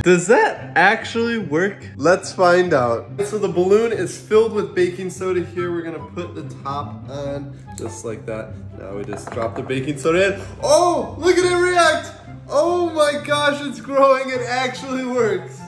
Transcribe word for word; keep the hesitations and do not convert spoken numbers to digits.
Does that actually work? Let's find out. So the balloon is filled with baking soda here. We're gonna put the top on just like that. Now we just drop the baking soda in. Oh, look at it react. Oh my gosh, it's growing. It actually works.